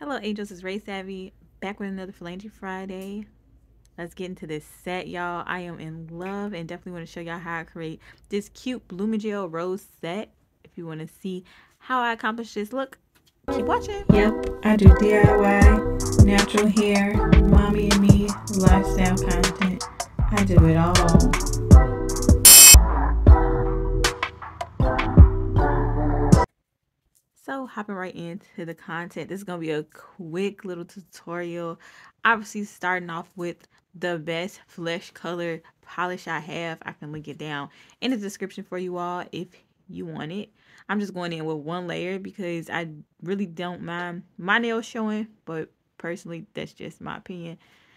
Hello, Angels. It's Ray Savvy back with another PhalaNge Friday. Let's get into this set, y'all. I am in love and definitely want to show y'all how I create this cute Bloomingdale rose set. If you want to see how I accomplish this look, keep watching. Yep, I do DIY, natural hair, mommy and me, lifestyle content. I do it all. So hopping right into the content, this is going to be a quick little tutorial. Obviously starting off with the best flesh color polish I have. I can link it down in the description for you all if you want it. I'm just going in with one layer because I really don't mind my nails showing, but personally that's just my opinion.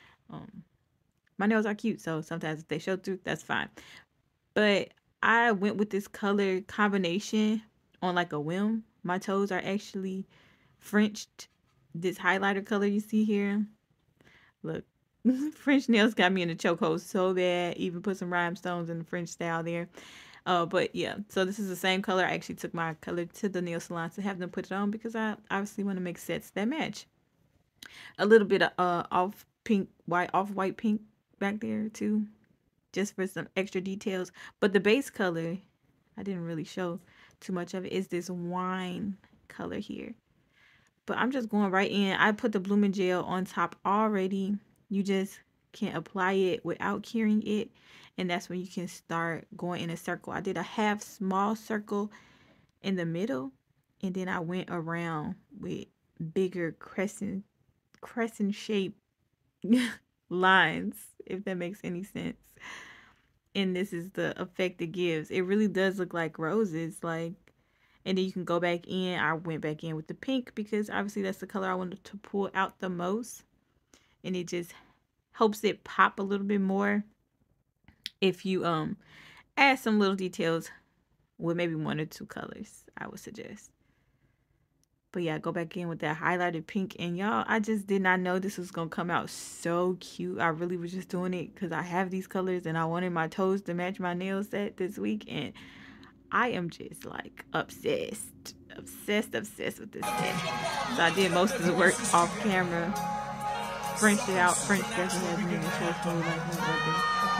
My nails are cute, so sometimes if they show through, that's fine. But I went with this color combination on like a whim. My toes are actually Frenched. This highlighter color you see here. Look, French nails got me in the chokehold so bad. Even put some rhinestones in the French style there. But yeah, so this is the same color. I actually took my color to the nail salon to have them put it on because I obviously want to make sets that match. A little bit of off pink, white, off white pink back there too, just for some extra details. But the base color, I didn't really show too much of it, is this wine color here. But I'm just going right in. I put the blooming gel on top already. You just can apply it without curing it. And that's when you can start going in a circle. I did a half small circle in the middle. And then I went around with bigger crescent shape lines, if that makes any sense. And this is the effect it gives. It really does look like roses, like. And then you can go back in. I went back in with the pink because obviously that's the color I wanted to pull out the most, and it just helps it pop a little bit more if you add some little details with maybe one or two colors, I would suggest. But yeah, go back in with that highlighted pink. And y'all, I just did not know this was going to come out so cute. I really was just doing it because I have these colors and I wanted my toes to match my nail set this week. And I am just like obsessed with this set. So I did most of the work off camera. Frenched it out. French definitely has me in the show for like no other.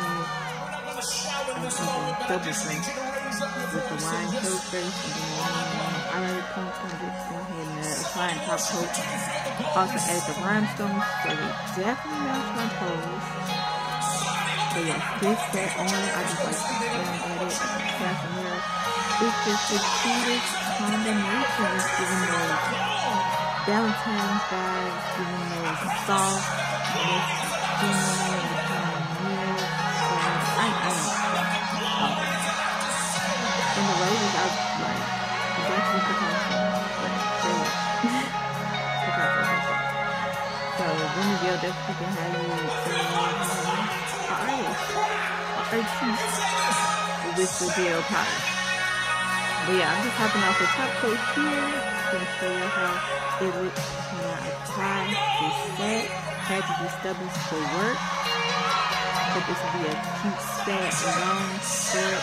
Double French with the wine coat first and then I like pink. I'm just go ahead and apply a top coat. Also add the rhinestones so they definitely match my toes. But yes, this set on, I just like staring at it. I can pass some nails. It's just the cutest combination. It's giving those Valentine's vibes, giving those soft, genuine, near. I am and the roses are like definitely Picasso, like straight Picasso. So Blooming Gale definitely can have you artist with the gel polish. But yeah, I'm just hopping off the top coat here. Just gonna show you how it looks when I apply this set. Had to do stubbies for work. But this will be a cute set, long, short,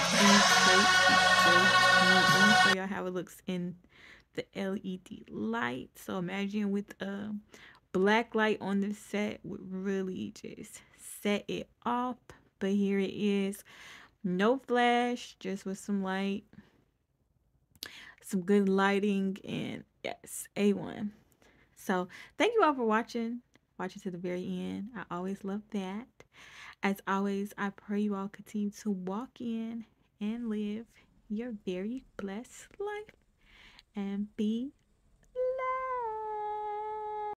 in show y'all how it looks in the LED light. So imagine with a black light on the set would really just set it off. But here it is, no flash, just with some light, some good lighting, and yes, A1. So thank you all for watching to the very end. I always love that. As always, I pray you all continue to walk in and live your very blessed life and be